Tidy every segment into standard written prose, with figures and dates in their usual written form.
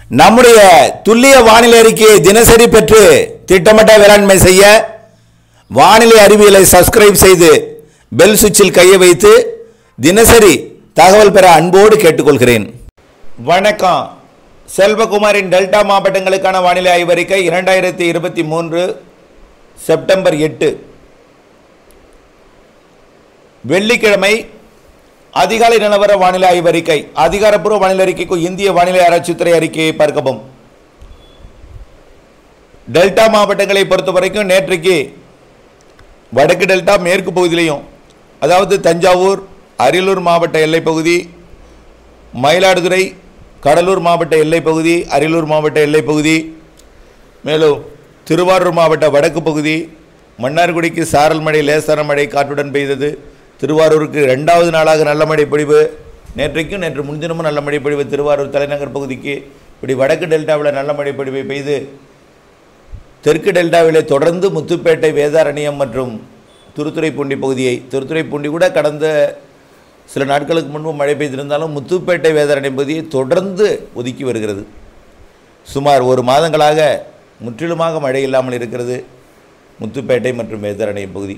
நம்முடைய துல்லிய வானிலை அறிக்கையை தினசரி பெற்று திட்டமிட்ட வேளாண்மை செய்ய வானிலை அறிவியலை சப்ஸ்கிரைப் செய்து பெல் சுவிட்சில் கையை வைத்து தினசரி தகவல் பெற அன்போடு கேட்டுக்கொள்கிறேன். வணக்கம். செல்வகுமாரின் டெல்டா மாவட்டங்களுக்கான வானிலை ஆய்வறிக்கை 2023 செப்டம்பர் 8 வெள்ளிக்கிழமை அதிகாலை நிலவர வானிலை ஆய்வறிக்கை. அதிகாரப்பூர்வ வானிலை அறிக்கைக்கு இந்திய வானிலை ஆராய்ச்சித்துறை அறிக்கையை பார்க்கவும். டெல்டா மாவட்டங்களை பொறுத்தவரைக்கும் நேற்றைக்கு வடக்கு டெல்டா மேற்கு பகுதியிலையும், அதாவது தஞ்சாவூர் அரியலூர் மாவட்ட எல்லைப்பகுதி, மயிலாடுதுறை கடலூர் மாவட்ட எல்லைப்பகுதி, அரியலூர் மாவட்ட எல்லைப்பகுதி, மேலும் திருவாரூர் மாவட்ட வடக்கு பகுதி, மன்னார்குடிக்கு சாரல் மழை லேசான மழை காற்றுடன் பெய்தது. திருவாரூருக்கு 2வது நாளாக நல்ல மழை பொழிவு. நேற்றைக்கும் நேற்று முன்தினமும் நல்ல மழை பொழிவு திருவாரூர் தலைநகர் பகுதிக்கு. இப்படி வடக்கு டெல்டாவில் நல்ல மழை பொழிவை பெய்து தெற்கு டெல்டாவிலே தொடர்ந்து முத்துப்பேட்டை வேதாரண்யம் மற்றும் திருத்துறைப்பூண்டி பகுதியை, திருத்துறைப்பூண்டி கூட கடந்த சில நாட்களுக்கு முன்பு மழை பெய்திருந்தாலும் முத்துப்பேட்டை வேதாரண்யம் பகுதியை தொடர்ந்து ஒதுக்கி வருகிறது. சுமார் 1 மாதங்களாக முற்றிலுமாக மழை இல்லாமல் இருக்கிறது முத்துப்பேட்டை மற்றும் வேதாரண்யம் பகுதி.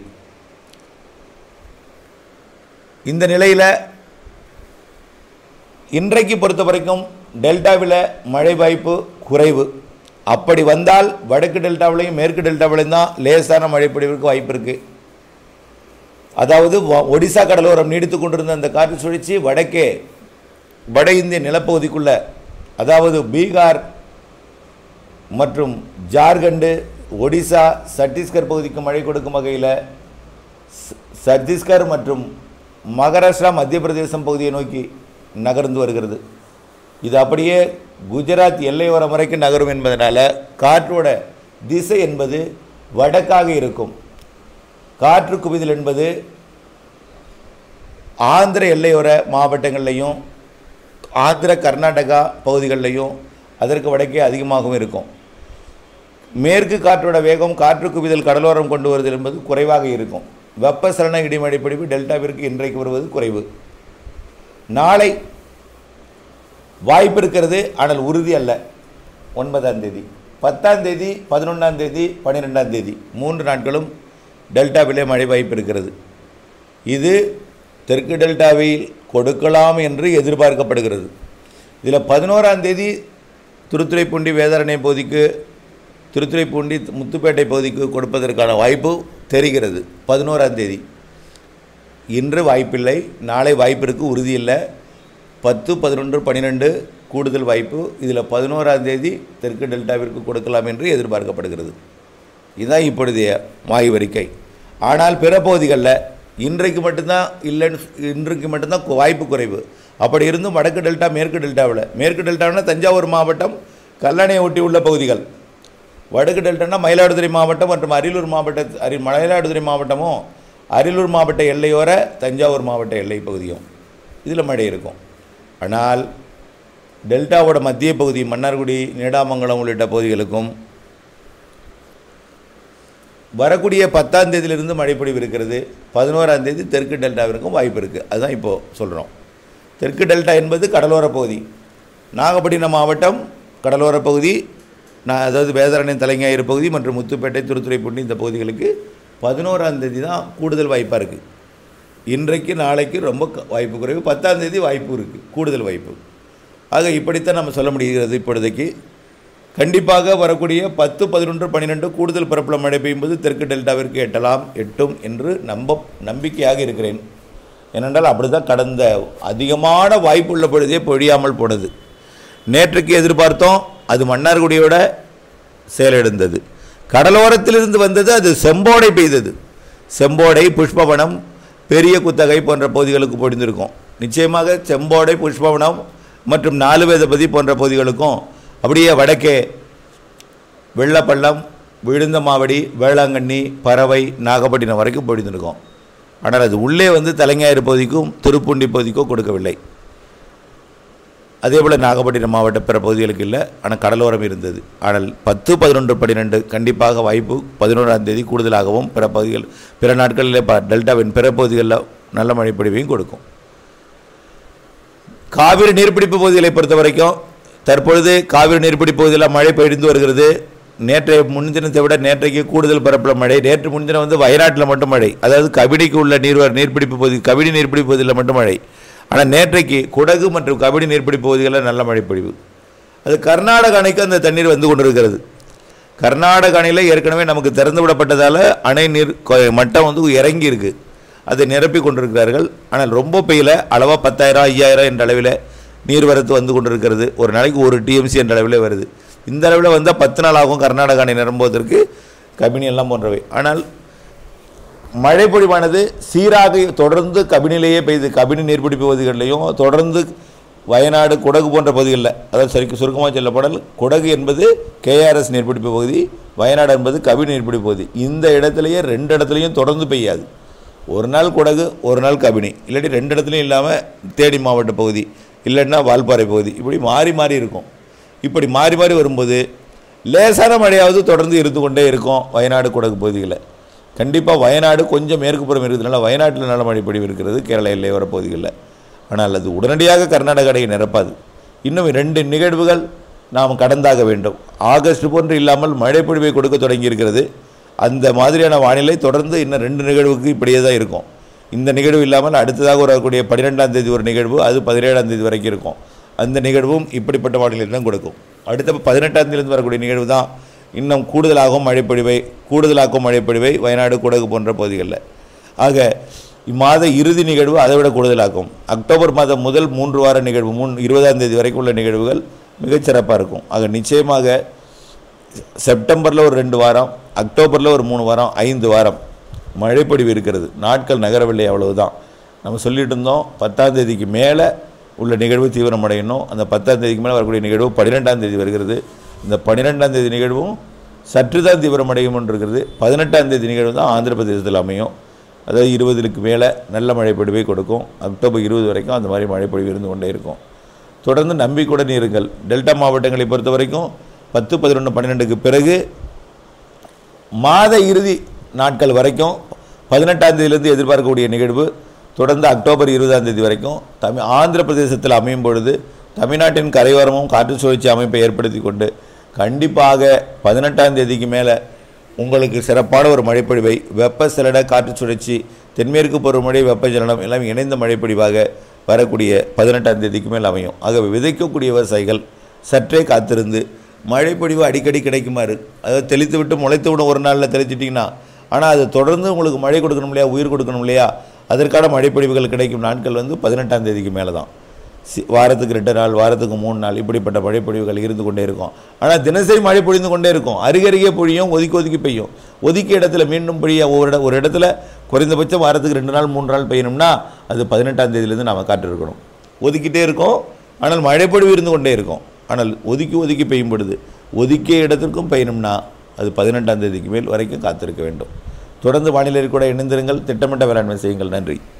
இந்த நிலையில் இன்றைக்கு பொறுத்த வரைக்கும் டெல்டாவில் மழை வாய்ப்பு குறைவு. அப்படி வந்தால் வடக்கு டெல்டாவிலையும் மேற்கு டெல்டாவிலையும் தான் லேசான மழை பொழிவுக்கு வாய்ப்பு இருக்குது. அதாவது ஒடிசா கடலோரம் நீடித்து கொண்டிருந்த அந்த காற்று சுழற்சி வடக்கே வட இந்திய நிலப்பகுதிக்குள்ள, அதாவது பீகார் மற்றும் ஜார்க்கண்டு, ஒடிசா, சத்தீஸ்கர் பகுதிக்கு மழை கொடுக்கும் வகையில் சத்தீஸ்கர் மற்றும் மகாராஷ்டிரா மத்திய பிரதேசம் பகுதியை நோக்கி நகர்ந்து வருகிறது. இது அப்படியே குஜராத் எல்லையோரம் வரைக்கும் நகரும் என்பதனால காற்றோட திசை என்பது வடக்காக இருக்கும். காற்று குவிதல் என்பது ஆந்திர எல்லையோர மாவட்டங்கள்லையும் ஆந்திர கர்நாடகா பகுதிகளிலையும் அதற்கு வடக்கே அதிகமாகவும் இருக்கும். மேற்கு காற்றோட வேகம் காற்று குவிதல் கடலோரம் கொண்டு வருதல் என்பது குறைவாக இருக்கும். வெப்பசலன இடிமழை பொழிவு டெல்டாவிற்கு இன்றைக்கு வருவது குறைவு. நாளை வாய்ப்பு இருக்கிறது, ஆனால் உறுதி அல்ல. 9ஆம் தேதி, 10ஆம் தேதி, 11ஆம் தேதி, 12ஆம் தேதி 3 நாட்களும் டெல்டாவிலே மழை வாய்ப்பு இருக்கிறது. இது தெற்கு டெல்டாவில் கொடுக்கலாம் என்று எதிர்பார்க்கப்படுகிறது. இதில் 11ஆம் தேதி திருத்துறைப்பூண்டி வேதாரண்யம் பகுதிக்கு, திருத்துறைப்பூண்டி முத்துப்பேட்டை பகுதிக்கு கொடுப்பதற்கான வாய்ப்பு தெரிகிறது. 11ஆம் தேதி இன்று வாய்ப்பில்லை, நாளை வாய்ப்பு இருக்குது, உறுதி இல்லை. 10, 11, 12 கூடுதல் வாய்ப்பு. இதில் 11ஆம் தேதி தெற்கு டெல்டாவிற்கு கொடுக்கலாம் என்று எதிர்பார்க்கப்படுகிறது. இதுதான் இப்பொழுதைய ஆய்வறிக்கை. ஆனால் பிற பகுதிகளில் இன்றைக்கு மட்டும்தான் இல்லைன்னு, இன்றைக்கு மட்டும்தான் வாய்ப்பு குறைவு. அப்படி இருந்தும் வடக்கு டெல்டா மேற்கு டெல்டாவில், மேற்கு டெல்டாவினா தஞ்சாவூர் மாவட்டம் கல்லணையை ஒட்டி உள்ள பகுதிகள், வடக்கு டெல்டானா மயிலாடுதுறை மாவட்டம் மற்றும் அரியலூர் மாவட்ட மயிலாடுதுறை மாவட்டமும் அரியலூர் மாவட்ட எல்லையோர தஞ்சாவூர் மாவட்ட எல்லை பகுதியும் இதில் மழை இருக்கும். ஆனால் டெல்டாவோட மத்திய பகுதி மன்னார்குடி, நீடாமங்கலம் உள்ளிட்ட பகுதிகளுக்கும் வரக்கூடிய 10ஆம் தேதியிலிருந்து மழைப்பொழிவு இருக்கிறது. 11ஆம் தேதி தெற்கு டெல்டாவிற்கும் வாய்ப்பு இருக்குது. அதுதான் இப்போது சொல்கிறோம். தெற்கு டெல்டா என்பது கடலோர பகுதி. நாகப்பட்டினம் மாவட்டம் கடலோர பகுதி, அதாவது வேதாரண்யம் தலைஞாயிறு பகுதி மற்றும் முத்துப்பேட்டை திருத்துறைப்பூண்டி இந்த பகுதிகளுக்கு 11ஆம் தேதி தான் கூடுதல் வாய்ப்பாக இருக்குது. இன்றைக்கு நாளைக்கு ரொம்ப வாய்ப்பு குறைவு. 10ஆம் தேதி வாய்ப்பு இருக்குது, கூடுதல் வாய்ப்பு. ஆக இப்படித்தான் நம்ம சொல்ல முடிகிறது. இப்பொழுதைக்கு கண்டிப்பாக வரக்கூடிய 10, 11, 12 கூடுதல் பரப்பில் மழை பெய்யும்போது தெற்கு டெல்டாவிற்கு எட்டும் என்று நம்பிக்கையாக இருக்கிறேன். ஏனென்றால் அப்படி தான் கடந்த அதிகமான வாய்ப்புள்ள பொழுதே பொழியாமல் போனது. நேற்றுக்கு எதிர்பார்த்தோம், அது மன்னார்குடியோட செயலிழந்தது. கடலோரத்திலிருந்து வந்தது, அது செம்போடை பெய்தது. செம்போடை, புஷ்பவனம், பெரிய குத்தகை போன்ற பகுதிகளுக்கு பொழிந்திருக்கும். நிச்சயமாக செம்போடை, புஷ்பவனம் மற்றும் 4 வேதபதி போன்ற பகுதிகளுக்கும் அப்படியே வடக்கே வெள்ளப்பள்ளம், விழுந்தமாவடி, வேளாங்கண்ணி, பறவை, நாகப்பட்டினம் வரைக்கும் பொழிந்திருக்கும். ஆனால் அது உள்ளே வந்து தலைஞாயிறு பகுதிக்கும் திருப்பூண்டி பகுதிக்கும் கொடுக்கவில்லை. அதே போல் நாகப்பட்டினம் மாவட்ட பிற பகுதிகளுக்கு இல்லை, ஆனால் கடலோரம் இருந்தது. ஆனால் 10, 11, 12 கண்டிப்பாக வாய்ப்பு 11ஆம் தேதி கூடுதலாகவும் பிற பகுதிகள் பிற நாட்களில் டெல்டாவின் பிற பகுதிகளில் நல்ல மழை பொழிவையும் கொடுக்கும். காவிரி நீர்பிடிப்பு பகுதிகளை பொறுத்த வரைக்கும் தற்பொழுது காவிரி நீர்பிடி பகுதியில் மழை பெய்து வருகிறது. நேற்றைய முன்தினத்தை விட நேற்றைக்கு கூடுதல் பரப்பில் மழை. நேற்று முன்தினம் வந்து வயநாட்டில் மட்டும் மழை, அதாவது கபினிக்கு உள்ள நீர்பிடிப்பு பகுதி, கபினி நீர்பிடிப்பு பகுதியில் மட்டும் மழை. ஆனால் நேற்றைக்கு குடகு மற்றும் கபினி நீர்பிடிப்பு பகுதிகளில் நல்ல மழை பொழிவு. அது கர்நாடக அணைக்கு அந்த தண்ணீர் வந்து கொண்டிருக்கிறது. கர்நாடக அணையில் ஏற்கனவே நமக்கு திறந்து விடப்பட்டதால் அணை நீர் மட்டம் வந்து இறங்கி இருக்குது, அதை நிரப்பி கொண்டிருக்கிறார்கள். ஆனால் ரொம்ப பெய்யல, அளவாக 10,000 5,000 என்ற அளவில் நீர்வரத்து வந்து கொண்டிருக்கிறது. ஒரு நாளைக்கு 1 TMC என்ற அளவில் வருது. இந்த அளவில் வந்தால் 10 நாள் ஆகும் கர்நாடக அணை நிரம்புவதற்கு, கபினி எல்லாம் போன்றவை. ஆனால் மழை பொழிவானது சீராக தொடர்ந்து கபினிலேயே பெய்து, கபினி நீர்பிடிப்பு பகுதிகளிலையும் தொடர்ந்து வயநாடு குடகு போன்ற பகுதிகளில், அதாவது சுருக்கமாக சொல்லப்படல் குடகு என்பது KRS நீர்பிடிப்பு பகுதி, வயநாடு என்பது கபினி நீர்பிடிப்பு பகுதி. இந்த இடத்துலையே 2 இடத்துலையும் தொடர்ந்து பெய்யாது. ஒரு நாள் குடகு, ஒரு நாள் கபினி, இல்லாட்டி 2 இடத்துலையும் இல்லாமல் தேனி மாவட்ட பகுதி, இல்லைன்னா வால்பாறை பகுதி, இப்படி மாறி மாறி இருக்கும். இப்படி மாறி மாறி வரும்போது லேசான மழையாவது தொடர்ந்து இருந்து கொண்டே இருக்கும் வயநாடு குடகு பகுதிகளில். கண்டிப்பாக வயநாடு கொஞ்சம் மேற்கு புறம் இருக்கிறதுனால வயநாட்டில் நல்ல மழை பொழிவு இருக்கிறது கேரள எல்லையோர பகுதிகளில். ஆனால் அது உடனடியாக கர்நாடக அணையை நிரப்பாது. இன்னும் 2 நிகழ்வுகள் நாம் கடந்தாக வேண்டும். ஆகஸ்ட் போன்று இல்லாமல் மழை பொழிவை கொடுக்க தொடங்கி இருக்கிறது. அந்த மாதிரியான வானிலை தொடர்ந்து இன்னும் 2 நிகழ்வுக்கு இப்படியே தான் இருக்கும். இந்த நிகழ்வு இல்லாமல் அடுத்ததாக வரக்கூடிய 12ஆம் தேதி ஒரு நிகழ்வு, அது 17ஆம் தேதி வரைக்கும் இருக்கும். அந்த நிகழ்வும் இப்படிப்பட்ட வானிலை தான் கொடுக்கும். அடுத்த 18ஆம் தேதியிலிருந்து வரக்கூடிய நிகழ்வு தான் இன்னும் கூடுதலாகும் மழைப்பொழிவை வயநாடு குடகு போன்ற பகுதிகளில். ஆக இம்மாத இறுதி நிகழ்வு அதை விட கூடுதலாகும். அக்டோபர் மாதம் முதல் 3 வார நிகழ்வு 20ஆம் தேதி வரைக்கும் உள்ள நிகழ்வுகள் மிகச்சிறப்பாக இருக்கும். ஆக நிச்சயமாக செப்டம்பரில் ஒரு 2 வாரம், அக்டோபரில் ஒரு 3 வாரம், 5 வாரம் மழைப்பொழிவு இருக்கிறது. நாட்கள் நகரவில்லை, அவ்வளவுதான். நம்ம சொல்லிட்டு இருந்தோம் 10ஆம் தேதிக்கு மேலே உள்ள நிகழ்வு தீவிரமடையணும். அந்த 10ஆம் தேதிக்கு மேலே வரக்கூடிய நிகழ்வு 12ஆம் தேதி வருகிறது. இந்த 12ஆம் தேதி நிகழ்வும் சற்று தான் தீவிரமடையும் இருக்கிறது. 18ஆம் தேதி நிகழ்வு தான் ஆந்திர பிரதேசத்தில் அமையும். அதாவது 20க்கு மேலே நல்ல மழைப்பொழிவை கொடுக்கும். அக்டோபர் 20 வரைக்கும் அந்த மாதிரி மழைப்பொழிவு இருந்து கொண்டே இருக்கும். தொடர்ந்து நம்பிக்கையுடன் இருங்கள். டெல்டா மாவட்டங்களை பொறுத்த வரைக்கும் 10, 11, 12க்கு பிறகு மாத இறுதி நாட்கள் வரைக்கும் 18ஆம் தேதியிலிருந்து எதிர்பார்க்கக்கூடிய நிகழ்வு தொடர்ந்து அக்டோபர் 20ஆம் தேதி வரைக்கும் ஆந்திர பிரதேசத்தில் அமையும் பொழுது தமிழ்நாட்டின் கரையோரமும் காற்று சுழற்சி அமைப்பை ஏற்படுத்தி கொண்டு கண்டிப்பாக 18ஆம் தேதிக்கு மேலே உங்களுக்கு சிறப்பான ஒரு மழைப்பொழிவை, வெப்பசலன காற்று சுழற்சி, தென்மேற்கு பருவமழை, வெப்பச்சலனம் எல்லாம் இணைந்த மழைப்பொழிவாக வரக்கூடிய 18ஆம் தேதிக்கு மேல் அமையும். ஆகவே விதைக்கக்கூடிய விவசாயிகள் சற்றே காத்திருந்து மழைப்பொழிவு அடிக்கடி கிடைக்குமாறு, அதாவது தெளித்து விட்டு முளைத்து விட ஒரு நாளில் தெளிச்சிட்டிங்கன்னா, ஆனால் அது தொடர்ந்து உங்களுக்கு மழை கொடுக்கணும் இல்லையா, உயிர் கொடுக்கணும் இல்லையா, அதற்கான மழைப்பொழிவுகள் கிடைக்கும் நாட்கள் வந்து 18ஆம் தேதிக்கு மேலே தான். வாரத்துக்கு 2 நாள், வாரத்துக்கு 3 நாள் இப்படிப்பட்ட மழைப்பொழிவுகள் இருந்து கொண்டே இருக்கும். ஆனால் தினசரி மழை பொழிந்து கொண்டே இருக்கும். அருகருகே பொழியும், ஒதுக்கி பெய்யும். ஒதுக்கிய இடத்துல மீண்டும் பொழிய ஒரு இடத்துல குறைந்தபட்சம் வாரத்துக்கு 2 நாள் 3 நாள் பெய்யணும்னா அது 18ஆம் தேதியிலேருந்து நாம் காட்டிருக்கணும். ஒதுக்கிட்டே இருக்கும், ஆனால் மழைப்பொழிவு இருந்து கொண்டே இருக்கும். ஆனால் ஒதுக்கி பெய்யும் பொழுது ஒதுக்கிய இடத்திற்கும் பெய்யணும்னா அது 18ஆம் தேதிக்கு மேல் வரைக்கும் காத்திருக்க வேண்டும். தொடர்ந்து வானிலை கூட இணைந்திருங்கள். திட்டமிட்ட வேளாண்மை செய்யுங்கள். நன்றி.